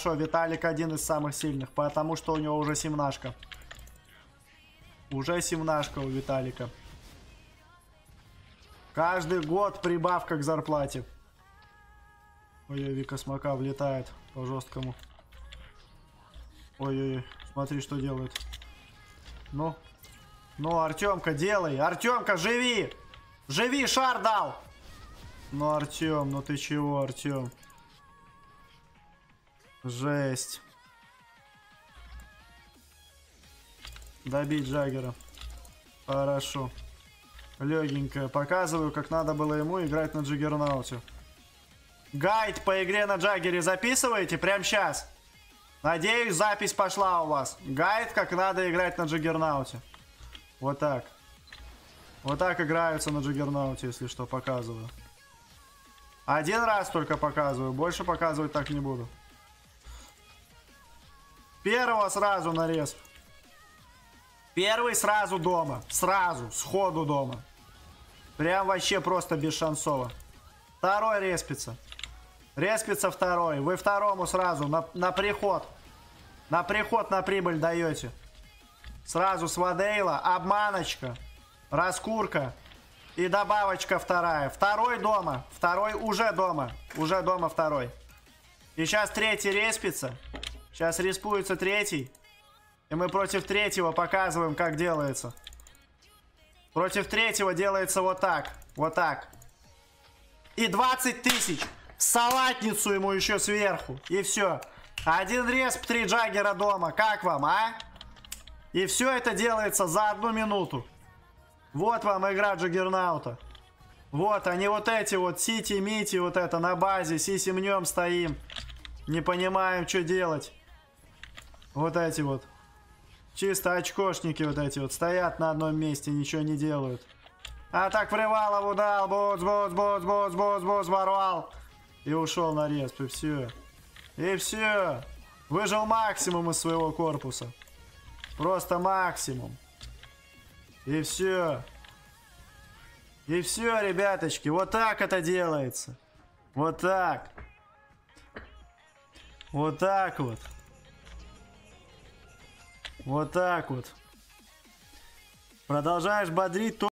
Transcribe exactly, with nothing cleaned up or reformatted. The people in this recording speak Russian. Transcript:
хорошо. Виталик один из самых сильных, потому что у него уже семнашка. Уже семнашка у Виталика. Каждый год прибавка к зарплате. Ой-ой, Вика Смока влетает по жесткому. Ой-ой-ой, смотри, что делает. Ну, ну, Артемка, делай. Артемка, живи! Живи, шар дал! Ну, Артем, ну ты чего, Артем? Жесть. Добить Джаггера. Хорошо. Легенько. Показываю, как надо было ему играть на Джаггернауте. Гайд по игре на Джаггере записываете прямо сейчас. Надеюсь, запись пошла у вас. Гайд, как надо играть на Джаггернауте. Вот так. Вот так играются на Джаггернауте, если что, показываю. Один раз только показываю. Больше показывать так не буду. Первого сразу нарез. Первый сразу дома. Сразу, сходу дома. Прям вообще просто бесшансово. Второй респится. Респится второй. Вы второму сразу на, на приход. На приход, на прибыль даете. Сразу с Вадейла. Обманочка. Раскурка. И добавочка вторая. Второй дома. Второй уже дома. Уже дома второй. И сейчас третий респится. Сейчас респуется третий. И мы против третьего показываем, как делается. Против третьего делается вот так. Вот так. И двадцать тысяч. Салатницу ему еще сверху. И все. Один респ, три Джаггера дома. Как вам, а? И все это делается за одну минуту. Вот вам игра Джаггернаута. Вот они вот эти вот. Сити-мити вот это на базе. Сисимнем стоим. Не понимаем, что делать. Вот эти вот. Чисто очкошники вот эти вот. Стоят на одном месте, ничего не делают. А так Привалову дал. Боц, боц, боц, боц, боц, боц, ворвал. И ушел на респ. И все. И все. Выжил максимум из своего корпуса. Просто максимум. И все. И все, ребяточки. Вот так это делается. Вот так. Вот так вот. Вот так вот. Продолжаешь бодрить.